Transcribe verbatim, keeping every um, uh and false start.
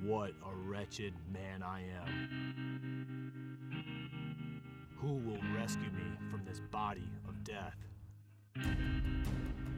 what a wretched man I am. Who will rescue me from this body of death?